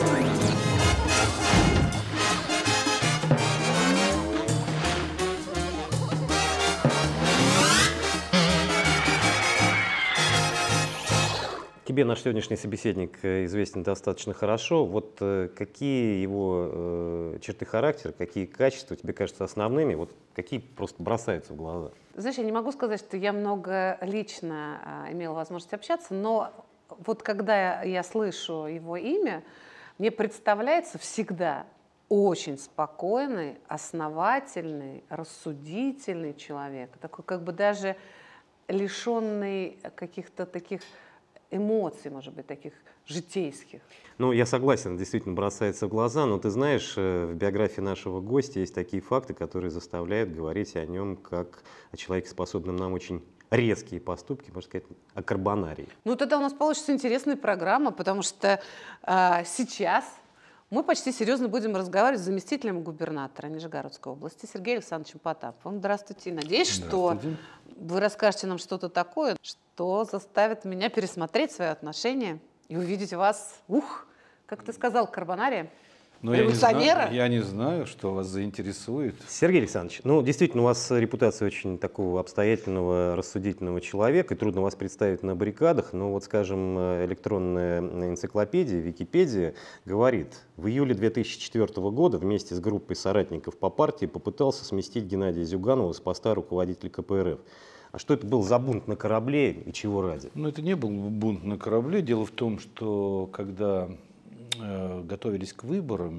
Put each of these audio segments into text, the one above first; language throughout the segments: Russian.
Тебе наш сегодняшний собеседник известен достаточно хорошо. Вот какие его черты характера, какие качества тебе кажутся основными, вот какие просто бросаются в глаза? Знаешь, я не могу сказать, что я много лично имела возможность общаться, но вот когда я слышу его имя, мне представляется всегда очень спокойный, основательный, рассудительный человек, такой как бы даже лишенный каких-то таких эмоций, может быть, таких житейских. Ну, я согласен, действительно бросается в глаза, но ты знаешь, в биографии нашего гостя есть такие факты, которые заставляют говорить о нем как о человеке, способном на очень резкие поступки, можно сказать, о карбонарии. Ну, тогда у нас получится интересная программа, потому что сейчас мы почти серьезно будем разговаривать с заместителем губернатора Нижегородской области Сергеем Александровичем Потаповым. Здравствуйте. Надеюсь, что вы расскажете нам что-то такое, что заставит меня пересмотреть свои отношения и увидеть вас, как ты сказал, карбонария, революционера. Я не знаю, что вас заинтересует. Сергей Александрович, ну, действительно, у вас репутация очень такого обстоятельного, рассудительного человека, и трудно вас представить на баррикадах, но вот, скажем, электронная энциклопедия, Википедия говорит, в июле 2004 года вместе с группой соратников по партии попытался сместить Геннадия Зюганова с поста руководителя КПРФ. А что это был за бунт на корабле и чего ради? Ну, это не был бунт на корабле. Дело в том, что когда готовились к выборам,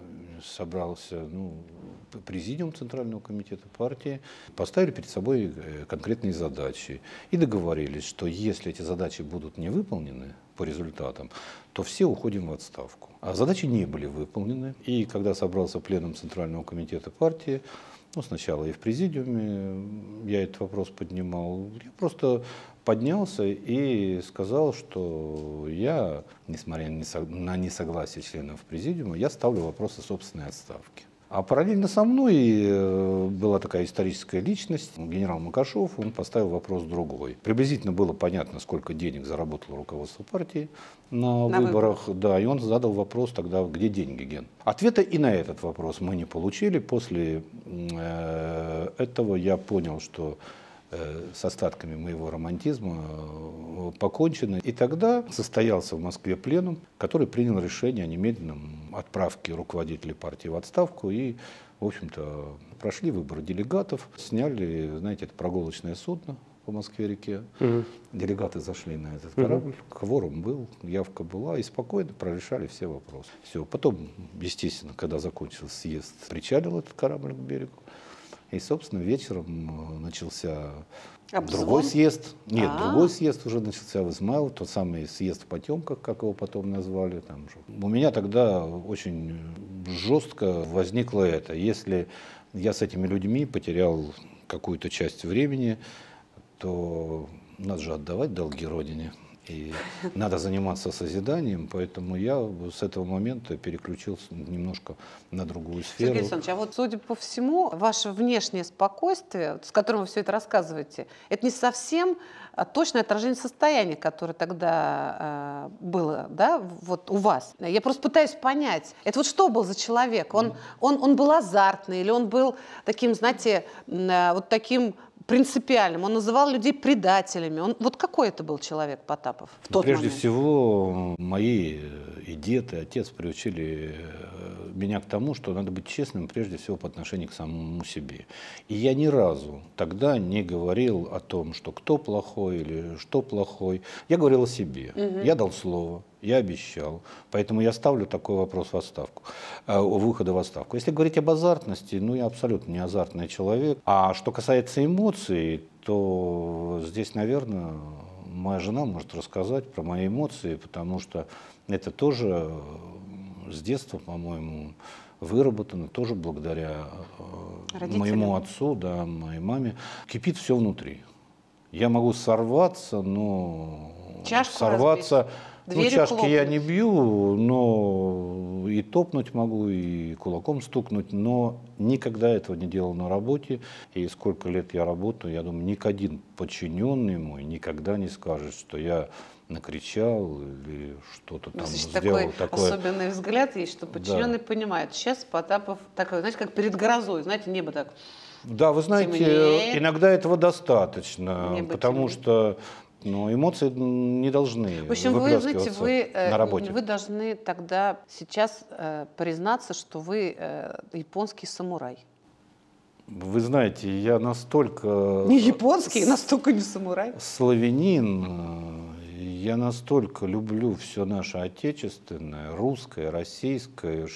собрался президиум Центрального комитета партии, поставили перед собой конкретные задачи и договорились, что если эти задачи будут не выполнены по результатам, то все уходим в отставку. А задачи не были выполнены. И когда собрался пленум Центрального комитета партии, сначала и в президиуме я этот вопрос поднимал, я просто поднялся и сказал, что я, несмотря на несогласие членов президиума, я ставлю вопрос о собственной отставке. А параллельно со мной была такая историческая личность, генерал Макашов, он поставил вопрос другой. Приблизительно было понятно, сколько денег заработало руководство партии на выборах. Да, и он задал вопрос тогда, где деньги, Ген? Ответа и на этот вопрос мы не получили. После этого я понял, что с остатками моего романтизма покончено. И тогда состоялся в Москве пленум, который принял решение о немедленном отправке руководителей партии в отставку. И, в общем-то, прошли выборы делегатов, сняли, знаете, это прогулочное судно по Москве-реке. Делегаты зашли на этот корабль, кворум был, явка была, и спокойно прорешали все вопросы. Все. Потом, естественно, когда закончился съезд, причалил этот корабль к берегу. И, собственно, вечером начался другой съезд. Нет, другой съезд уже начался в Измайлово, тот самый съезд в Потемках, как его потом назвали. Там же. У меня тогда очень жестко возникло это. Если я с этими людьми потерял какую-то часть времени, то надо же отдавать долги Родине. И надо заниматься созиданием, поэтому я с этого момента переключился немножко на другую сферу. Сергей Александрович, а вот, судя по всему, ваше внешнее спокойствие, с которым вы все это рассказываете, это не совсем точное отражение состояния, которое тогда было, да, вот у вас. Я просто пытаюсь понять, это вот что был за человек? Он был азартный или он был таким, знаете, вот таким принципиальным, он называл людей предателями. Вот какой это был человек, Потапов, в тот Прежде момент? всего, мои и дед, и отец приучили меня к тому, что надо быть честным, прежде всего, по отношению к самому себе. И я ни разу тогда не говорил о том, что кто плохой или что плохой. Я говорил о себе. Я дал слово. Я обещал. Поэтому я ставлю такой вопрос в отставку, выхода в отставку. Если говорить об азартности, я абсолютно не азартный человек. А что касается эмоций, то здесь, наверное, моя жена может рассказать про мои эмоции, потому что это тоже с детства, по-моему, выработано, тоже благодаря моему отцу, да, моей маме. Кипит все внутри. Я могу сорваться, но Чашку сорваться... разбить. Дверью чашки хлопнуть. я не бью, но и топнуть могу, и кулаком стукнуть, но никогда этого не делал на работе. И сколько лет я работаю, я думаю, ни один подчиненный мой никогда не скажет, что я накричал или что-то там Значит, сделал такое. особенный взгляд есть, что подчиненный понимает. Сейчас Потапов такой, знаете, как перед грозой, знаете, небо так. Да, вы знаете, темнеет. иногда этого достаточно, Небо потому темнеет. что эмоции не должны В общем, вы, знаете, выплескиваться на работе. вы должны тогда сейчас признаться, что вы японский самурай. Вы знаете, я настолько Не японский, настолько не самурай. славянин, я настолько люблю все наше отечественное, русское, российское,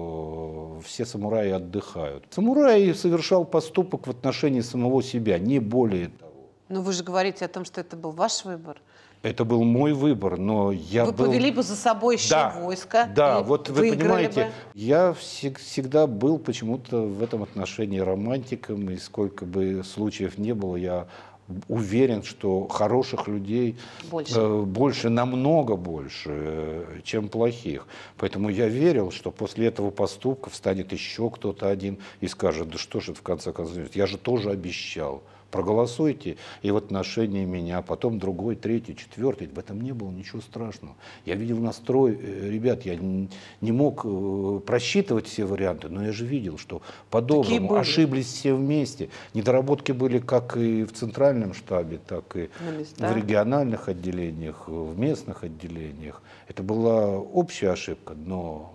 что все самураи отдыхают. Самурай совершал поступок в отношении самого себя, не более того. Но вы же говорите о том, что это был ваш выбор. Это был мой выбор, но я Вы был... повели бы за собой еще войско. Да, и вот вы выиграли понимаете, бы. я всегда был почему-то в этом отношении романтиком, и сколько бы случаев не было, я уверен, что хороших людей больше, намного больше, чем плохих. Поэтому я верил, что после этого поступка встанет еще кто-то один и скажет: да что же это в конце концов, я же тоже обещал. Проголосуйте и в отношении меня, потом другой, третий, четвертый. В этом не было ничего страшного. Я видел настрой ребят, я не мог просчитывать все варианты, но я же видел, что по-доброму ошиблись все вместе. Недоработки были как и в центральном штабе, так и в региональных отделениях, в местных отделениях. Это была общая ошибка, но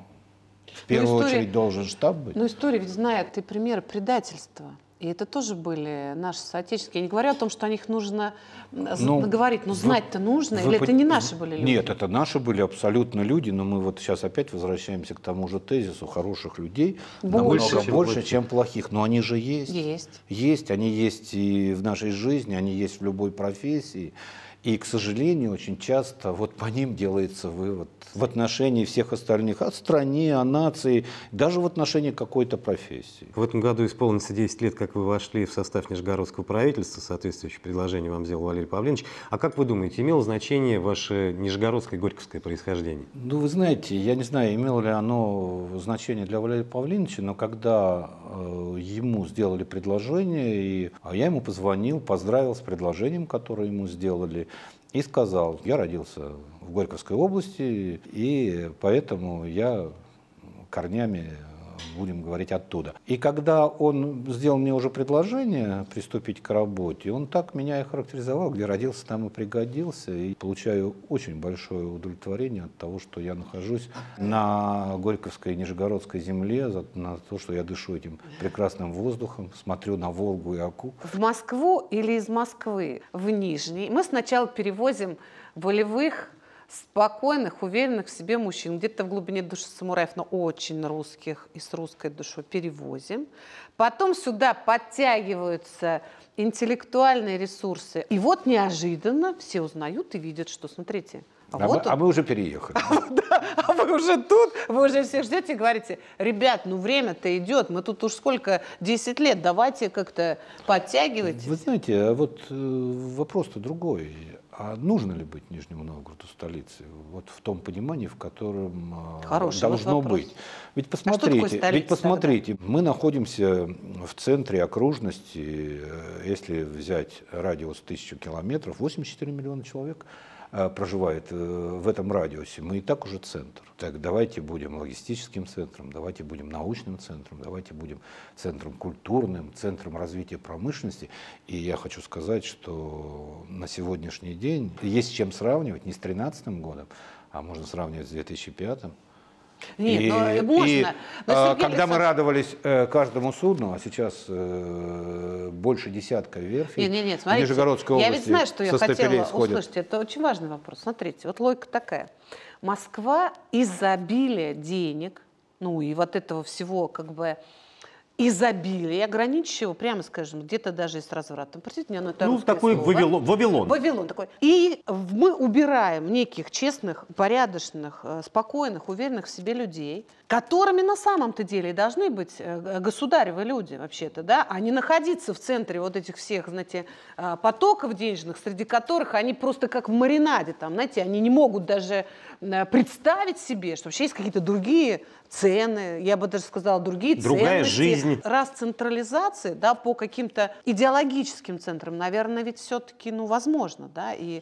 в первую очередь должен штаб быть. Но история ведь знает и примеры предательства. И это тоже были наши соотечественники. Я не говорю о том, что о них нужно говорить, но знать-то нужно, или это не наши были люди? Нет, это наши были абсолютно люди, но мы вот сейчас опять возвращаемся к тому же тезису: хороших людей намного больше, чем плохих. Но они же есть. Есть, они есть и в нашей жизни, они есть в любой профессии. И, к сожалению, очень часто вот по ним делается вывод в отношении всех остальных, о стране, о нации, даже в отношении какой-то профессии. В этом году исполнится 10 лет, как вы вошли в состав Нижегородского правительства, соответствующее предложение вам сделал Валерий Павлович. А как вы думаете, имело значение ваше нижегородское горьковское происхождение? Ну, вы знаете, я не знаю, имело ли оно значение для Валерия Павловича, но когда ему сделали предложение, я ему позвонил, поздравил с предложением, которое ему сделали, и сказал: я родился в Горьковской области, и поэтому я корнями, будем говорить, оттуда. И когда он сделал мне уже предложение приступить к работе, он так меня и характеризовал: где родился, там и пригодился. И получаю очень большое удовлетворение от того, что я нахожусь на Горьковской и Нижегородской земле, на то, что я дышу этим прекрасным воздухом, смотрю на Волгу и Оку. В Москву или из Москвы в Нижний мы сначала перевозим волевых, спокойных, уверенных в себе мужчин, где-то в глубине души самураев, но очень русских и с русской душой перевозим. Потом сюда подтягиваются интеллектуальные ресурсы. И вот неожиданно все узнают и видят, что, смотрите, мы уже переехали. А вы уже тут, вы уже всех ждете и говорите: ребят, ну время-то идет, мы тут уж сколько, 10 лет, давайте как-то подтягивайтесь. Вы знаете, вот вопрос-то другой. А нужно ли быть Нижнему Новгороду столицей? Вот в том понимании, в котором должно быть. Ведь посмотрите, мы находимся в центре окружности, если взять радиус 1000 километров, 84 миллиона человек проживает в этом радиусе. Мы и так уже центр. Так давайте будем логистическим центром, давайте будем научным центром, давайте будем центром культурным, центром развития промышленности. И я хочу сказать, что на сегодняшний день есть с чем сравнивать, не с 2013 годом, а можно сравнивать с 2005. Нет, но можно. Но, когда мы радовались каждому судну, а сейчас больше десятка верфей в Нижегородской области. Я ведь знаю, что я хотела услышать. Это очень важный вопрос. Смотрите, вот логика такая. Москва из-за обилия денег, ну и вот этого всего как бы изобилия, ограничивающего, прямо скажем, где-то даже и с развратом. Простите меня, но это такой слово. Вавилон. Вавилон такой. И мы убираем неких честных, порядочных, спокойных, уверенных в себе людей, которыми на самом-то деле должны быть государевы люди вообще-то, да, а не находиться в центре вот этих всех, знаете, потоков денежных, среди которых они просто как в маринаде, там, знаете, они не могут даже представить себе, что вообще есть какие-то другие цены, я бы даже сказала, другие другая ценности. Жизнь. Раз централизация, да, по каким-то идеологическим центрам, наверное, ведь все-таки, возможно, да, и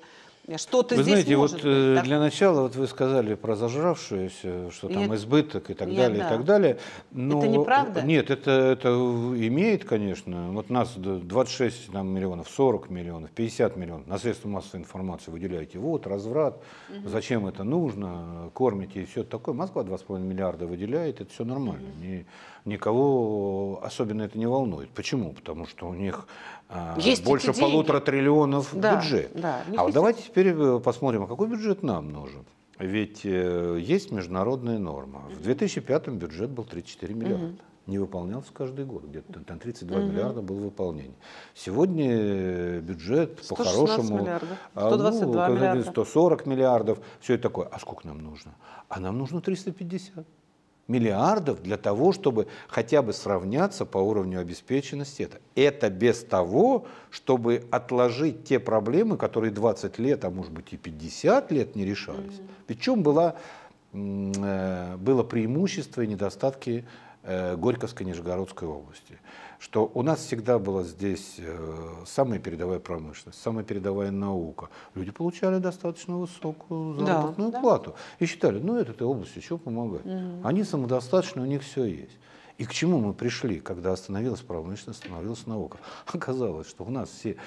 Что-то Вы здесь знаете, вот может быть. Так? для начала вот вы сказали про зажравшуюся, что там избыток и так далее, да. и так далее. Но, Это неправда? Нет, это имеет, конечно. Вот нас 26 там, миллионов, 40 миллионов, 50 миллионов на средства массовой информации выделяете. Вот, разврат, зачем это нужно, кормите и все такое. Москва 2,5 миллиарда выделяет, это все нормально. Никого особенно это не волнует. Почему? Потому что у них больше 1,5 триллиона бюджет. Да, А вот давайте теперь посмотрим, а какой бюджет нам нужен. Ведь есть международная норма. В 2005 бюджет был 34 миллиарда. Не выполнялся каждый год. Где-то там 32 миллиарда было выполнение. Сегодня бюджет по-хорошему 122 миллиарда. 140 миллиардов. Все это такое. А сколько нам нужно? А нам нужно 350 миллиардов для того, чтобы хотя бы сравняться по уровню обеспеченности. Это без того, чтобы отложить те проблемы, которые 20 лет, а может быть и 50 лет не решались. Причем было преимущество и недостатки Горьковской, Нижегородской области. Что у нас всегда была здесь самая передовая промышленность, самая передовая наука. Люди получали достаточно высокую заработную плату. И считали, этой области чего помогать? Они самодостаточны, у них все есть. И к чему мы пришли, когда остановилась промышленность, остановилась наука? Оказалось, что у нас все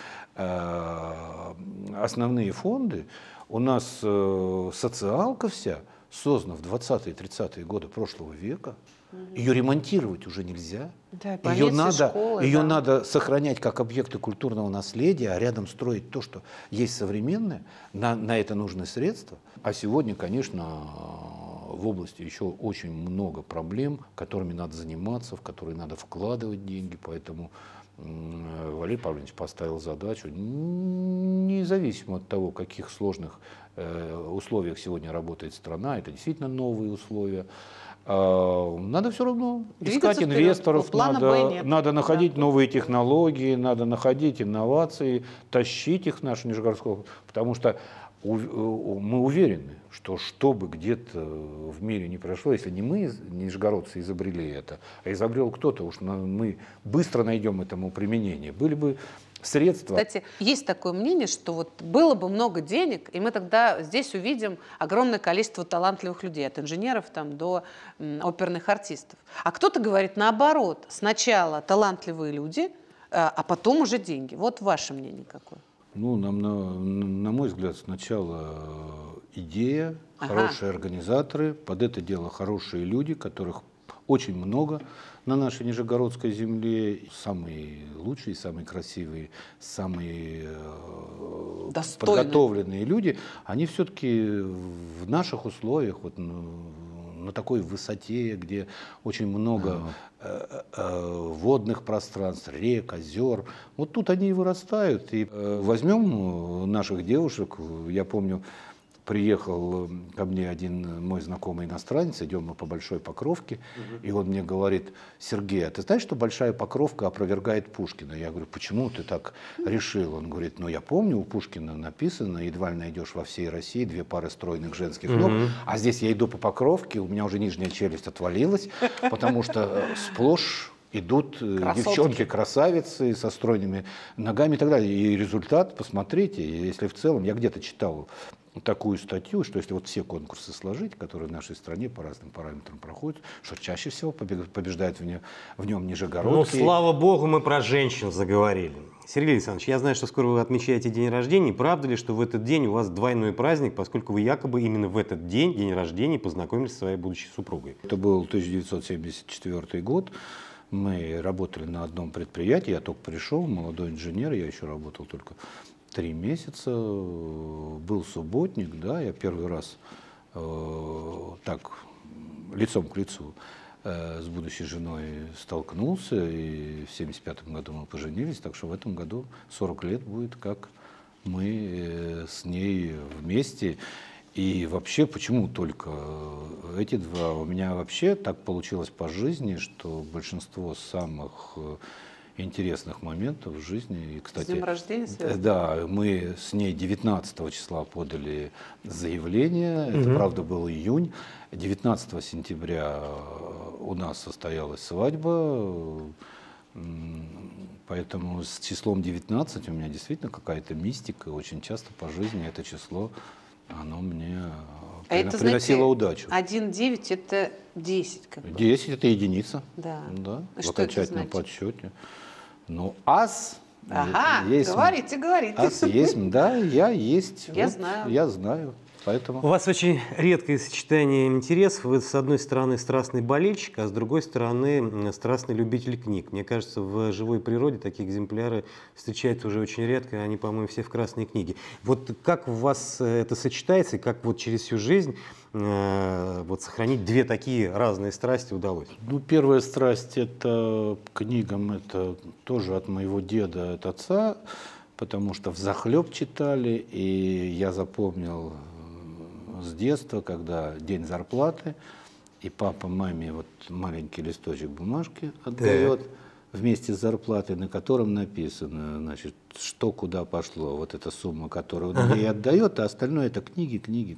основные фонды, у нас социалка вся создана в 20-е, 30-е годы прошлого века. Ее ремонтировать уже нельзя. Да, ее надо сохранять как объекты культурного наследия, а рядом строить то, что есть современное. На это нужны средства. А сегодня, конечно, в области еще очень много проблем, которыми надо заниматься, в которые надо вкладывать деньги. Поэтому Валерий Павлович поставил задачу, независимо от того, в каких сложных условиях сегодня работает страна, это действительно новые условия. Надо все равно искать инвесторов, надо находить новые технологии, надо находить инновации, тащить их в нашу Нижегородскую область, потому что мы уверены, что бы где-то в мире не прошло, если не мы, нижегородцы, изобрели это, а изобрел кто-то, уж мы быстро найдем этому применение. Были бы средства. Кстати, есть такое мнение, что вот было бы много денег, и мы тогда здесь увидим огромное количество талантливых людей, от инженеров там, до оперных артистов. А кто-то говорит наоборот, сначала талантливые люди, а потом уже деньги. Вот ваше мнение какое? На мой взгляд, сначала идея, хорошие организаторы, под это дело хорошие люди, которых очень много на нашей Нижегородской земле. Самые лучшие, самые красивые, самые подготовленные люди, они все-таки в наших условиях, вот, на такой высоте, где очень много водных пространств, рек, озер, вот тут они и вырастают. И возьмем наших девушек, я помню, приехал ко мне один мой знакомый иностранец, идем мы по Большой Покровке, и он мне говорит: Сергей, а ты знаешь, что Большая Покровка опровергает Пушкина? Я говорю: почему ты так решил? Он говорит: я помню, у Пушкина написано, едва ли найдешь во всей России 2 пары стройных женских ног, а здесь я иду по Покровке, у меня уже нижняя челюсть отвалилась, потому что сплошь идут девчонки-красавицы со стройными ногами и так далее. И результат, посмотрите, если в целом, я где-то читал такую статью, что если вот все конкурсы сложить, которые в нашей стране по разным параметрам проходят, что чаще всего побеждает в нем нижегородские. Слава богу, мы про женщин заговорили. Сергей Александрович, я знаю, что скоро вы отмечаете день рождения. Правда ли, что в этот день у вас двойной праздник, поскольку вы якобы именно в этот день рождения, познакомились со своей будущей супругой? Это был 1974 год. Мы работали на одном предприятии, я только пришел, молодой инженер, я еще работал только 3 месяца, был субботник, да, я первый раз так лицом к лицу с будущей женой столкнулся, и в 1975 году мы поженились, так что в этом году 40 лет будет, как мы с ней вместе. И вообще, почему только эти два? У меня вообще так получилось по жизни, что большинство самых интересных моментов в жизни. И, кстати, с днем рождения связано? Да, мы с ней 19 числа подали заявление, это, правда, был июнь. 19 сентября у нас состоялась свадьба. Поэтому с числом 19 у меня действительно какая-то мистика. Очень часто по жизни это число, оно мне это, приносило знаете, удачу. 1,9 это 10. Как бы. 10 это единица. Да. Да, А в что это окончательном значит? подсчете. Ну, ас Ага, есть. говорите. Ас есть, да, я есть. Я Вот, знаю. Я знаю. У Поэтому. вас очень редкое сочетание интересов. Вы, с одной стороны, страстный болельщик, а с другой стороны, страстный любитель книг. Мне кажется, в живой природе такие экземпляры встречаются уже очень редко, они, по-моему, все в красной книге. Вот как у вас это сочетается, и как вот через всю жизнь вот сохранить две такие разные страсти удалось? Ну, первая страсть это к книгам, это тоже от моего деда, от отца, потому что взахлеб читали, и я запомнил с детства, когда день зарплаты, и папа маме вот маленький листочек бумажки отдает вместе с зарплатой, на котором написано, значит, что куда пошло, вот эта сумма, которую он ей отдает, а остальное это книги,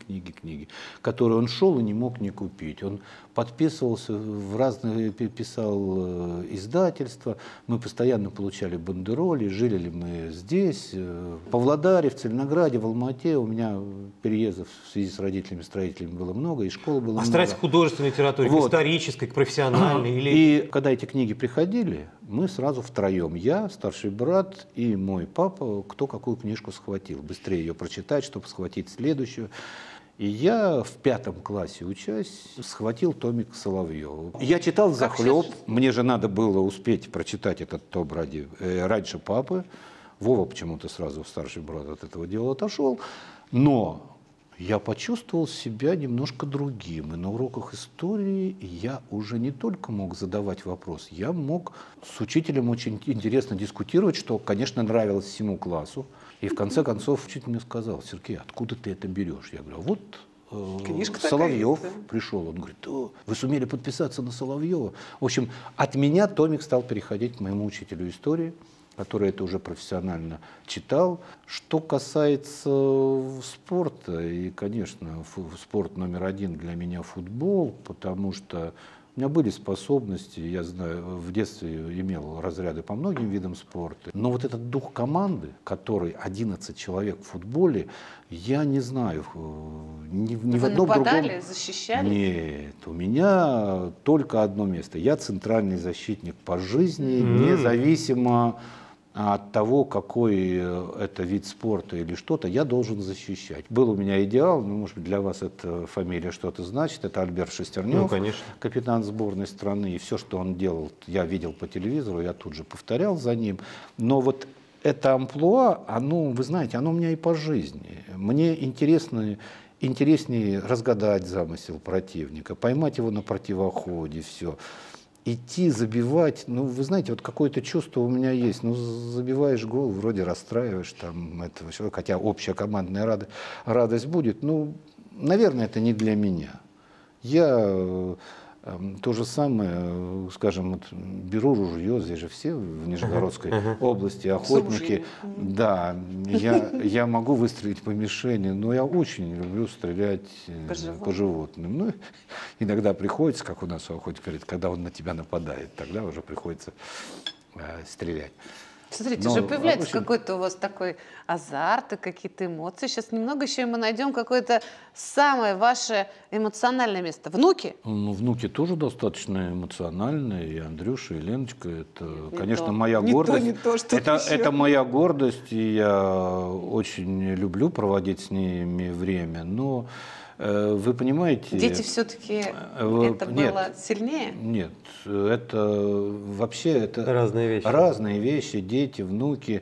которые он шел и не мог не купить. Он подписывался в разные, писал издательства, мы постоянно получали бандероли, жили ли мы здесь, в Павлодаре, в Целинограде, в Алма-Ате. У меня переездов в связи с родителями-строителями было много, и школы было много. Страсть к художественной литературе, Вот. к исторической, к профессиональной? Или... И когда эти книги приходили, мы сразу втроем, я, старший брат и мой папа, кто какую книжку схватил. Быстрее ее прочитать, чтобы схватить следующую. И я в 5 классе, учась, схватил томик Соловьева. Я читал взахлеб, мне же надо было успеть прочитать этот том раньше папы. Вова почему-то сразу, старший брат, от этого дела отошел. Но я почувствовал себя немножко другим. И на уроках истории я уже не только мог задавать вопрос, я мог с учителем очень интересно дискутировать, что, конечно, нравилось всему классу. И в конце концов учитель мне сказал: Сергей, откуда ты это берешь? Я говорю: вот Соловьев пришел. Он говорит: вы сумели подписаться на Соловьева. В общем, от меня томик стал переходить к моему учителю истории, который это уже профессионально читал. Что касается спорта, и, конечно, спорт номер 1 для меня футбол, потому что у меня были способности, я знаю, в детстве имел разряды по многим видам спорта. Но вот этот дух команды, который 11 человек в футболе, я не знаю, ни в одном нападали, другом... защищали? Нет, у меня только одно место. Я центральный защитник по жизни, независимо от того, какой это вид спорта или что-то, я должен защищать. Был у меня идеал, ну, может быть, для вас эта фамилия что-то значит, это Альберт Шестернев, Ну, конечно. капитан сборной страны, и все, что он делал, я видел по телевизору, я тут же повторял за ним. Но вот это амплуа, оно, вы знаете, оно у меня и по жизни. Мне интереснее разгадать замысел противника, поймать его на противоходе, все. Идти, забивать, ну, вы знаете, вот какое-то чувство у меня есть. Ну, забиваешь гол, вроде расстраиваешь там этого человека, хотя общая командная радость будет. Ну, наверное, это не для меня. Я то же самое, скажем, вот, беру ружье, здесь же все в Нижегородской области охотники. Да, я могу выстрелить по мишени, но я очень люблю стрелять по животным. Ну, иногда приходится, как у нас у охотника говорит, когда он на тебя нападает, тогда уже приходится стрелять. Смотрите, уже появляется какой-то у вас такой азарт и какие-то эмоции. Сейчас немного еще и мы найдем какое-то самое ваше эмоциональное место. Внуки? Ну, внуки тоже достаточно эмоциональные. И Андрюша, и Леночка. Это, Не конечно, то. моя Не гордость. то, не то, что Это моя гордость, и я очень люблю проводить с ними время. Но вы понимаете... Дети все-таки это было сильнее? Нет, это вообще это разные вещи. Разные вещи, дети, внуки.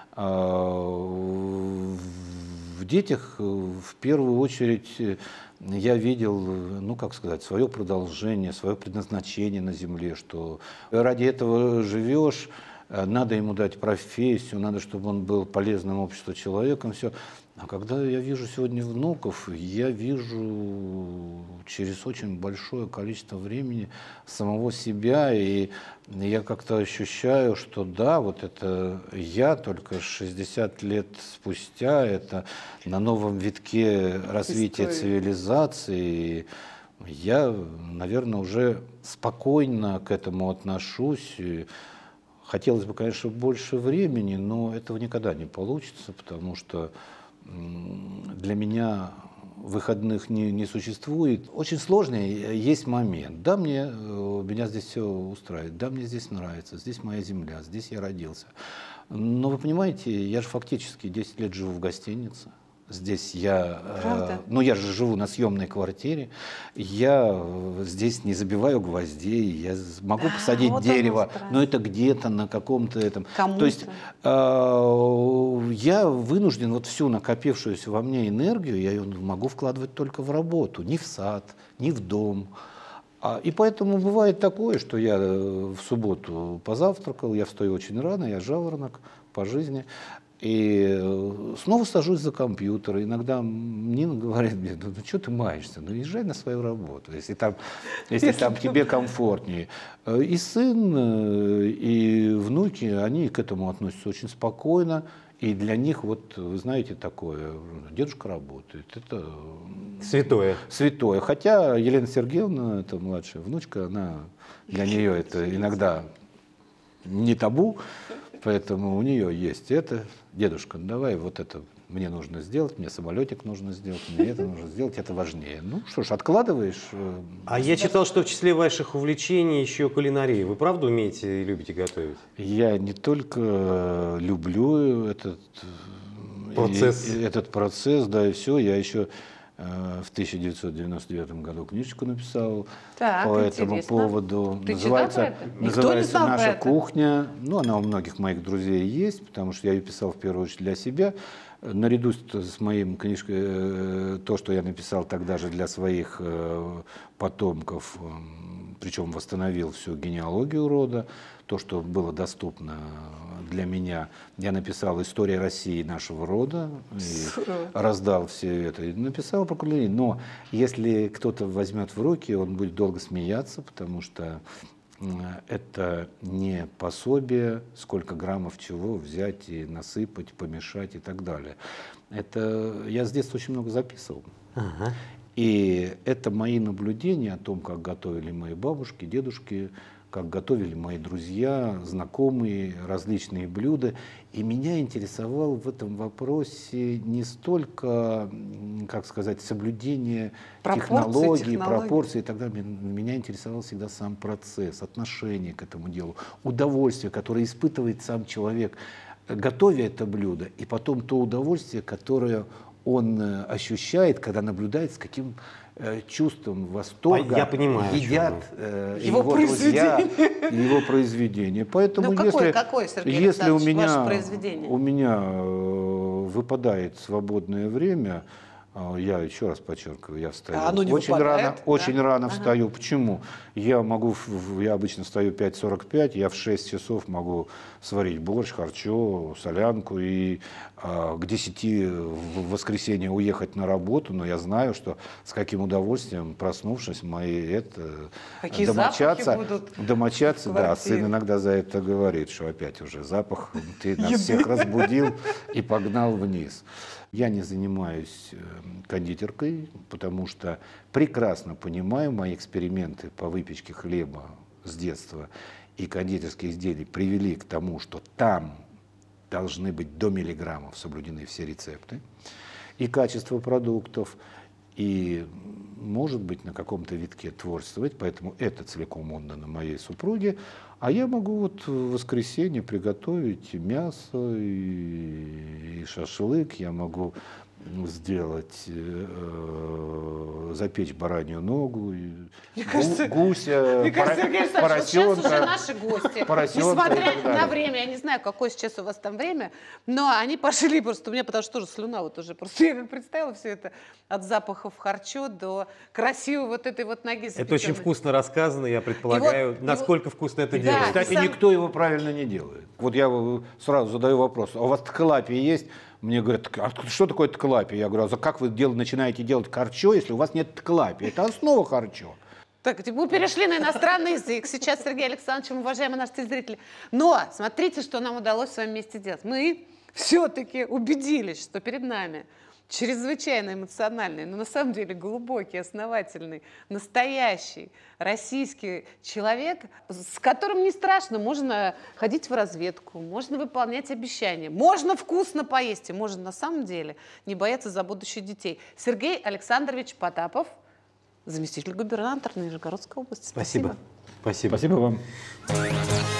В детях в первую очередь я видел, ну как сказать, свое продолжение, свое предназначение на земле, что ради этого живешь, надо ему дать профессию, надо, чтобы он был полезным обществу человеком, все. А когда я вижу сегодня внуков, я вижу через очень большое количество времени самого себя, и я как-то ощущаю, что да, вот это я, только 60 лет спустя, это на новом витке развития цивилизации. Я, наверное, уже спокойно к этому отношусь. Хотелось бы, конечно, больше времени, но этого никогда не получится, потому что для меня выходных не существует. Очень сложный есть момент. Да, меня здесь все устраивает, да, мне здесь нравится, здесь моя земля, здесь я родился. Но вы понимаете, я же фактически 10 лет живу в гостинице. Здесь я, я же живу на съемной квартире, я здесь не забиваю гвоздей, я могу посадить вот дерево, но это где-то на каком-то этом. Кому-то. То есть я вынужден вот всю накопившуюся во мне энергию, я ее могу вкладывать только в работу, не в сад, не в дом. И поэтому бывает такое, что я в субботу позавтракал, я встаю очень рано, я жаворонок по жизни. И снова сажусь за компьютер. Иногда Нина говорит мне: ну что ты маешься, ну езжай на свою работу, если там тебе комфортнее. И сын, и внуки, они к этому относятся очень спокойно. И для них, вот вы знаете, такое, дедушка работает, это святое. Святое. Хотя Елена Сергеевна, это младшая внучка, для нее это иногда не табу. Поэтому у нее есть это. Дедушка, давай вот это мне нужно сделать, мне самолетик нужно сделать, мне это нужно сделать, это важнее. Ну что ж, откладываешь. А я читал, что в числе ваших увлечений еще кулинария. Вы правда умеете и любите готовить? Я не только люблю этот процесс, да, и все. Я еще в 1999 году книжечку написал по этому поводу. Называется «Наша кухня». Ну, она у многих моих друзей есть, потому что я ее писал в первую очередь для себя. Наряду с моим книжкой, то, что я написал тогда же для своих потомков, причем восстановил всю генеалогию рода, то, что было доступно для меня. Я написал «История России нашего рода», и раздал все это, и написал про кулинарию. Но если кто-то возьмет в руки, он будет долго смеяться, потому что это не пособие, сколько граммов чего взять и насыпать, помешать и так далее. Это я с детства очень много записывал. Ага. И это мои наблюдения о том, как готовили мои бабушки, дедушки, как готовили мои друзья, знакомые, различные блюда. И меня интересовал в этом вопросе не столько, как сказать, соблюдение технологий, пропорций и так далее. Меня интересовал всегда сам процесс, отношение к этому делу, удовольствие, которое испытывает сам человек, готовя это блюдо, и потом то удовольствие, которое он ощущает, когда наблюдает, с каким чувством восторга я понимаю, едят его друзья его произведения. Поэтому если у меня выпадает свободное время, я еще раз подчеркиваю, я встаю очень рано встаю. Почему? Я обычно встаю 5:45, я в 6 часов могу сварить борщ, харчо, солянку и к 10 в воскресенье уехать на работу, но я знаю, что с каким удовольствием, проснувшись, мои домочадцы, да, сын иногда за это говорит, что опять уже запах, ты нас всех разбудил и погнал вниз. Я не занимаюсь кондитеркой, потому что прекрасно понимаю, мои эксперименты по выпечке хлеба с детства и кондитерских изделий привели к тому, что там должны быть до миллиграммов соблюдены все рецепты, и качество продуктов, и, может быть, на каком-то витке творчествовать, поэтому это целиком отдано моей супруге, а я могу вот в воскресенье приготовить и мясо, и шашлык, я могу сделать, запечь баранью ногу, гуся, поросенка. Сейчас уже наши гости, несмотря на время, я не знаю, какое сейчас у вас там время, но они пошли просто, у меня потому что тоже слюна вот уже, просто я как представила все это, от запахов харчо до красивой вот этой вот ноги запеченной. Это очень вкусно рассказано, я предполагаю, насколько вкусно это делать. Кстати, никто его правильно не делает. Вот я сразу задаю вопрос, а у вас ткалапия есть? Мне говорят, а что такое ткалапия? Я говорю, а как вы начинаете делать харчо, если у вас нет ткалапии? Это основа харчо. Так, мы перешли на иностранный язык. Сейчас, Сергей Александрович, уважаемые наши зрители. Но смотрите, что нам удалось с вами вместе делать. Мы все-таки убедились, что перед нами чрезвычайно эмоциональный, но на самом деле глубокий, основательный, настоящий российский человек, с которым не страшно, можно ходить в разведку, можно выполнять обещания, можно вкусно поесть, и можно на самом деле не бояться за будущее детей. Сергей Александрович Потапов, заместитель губернатора Нижегородской области. Спасибо. Спасибо. Спасибо вам.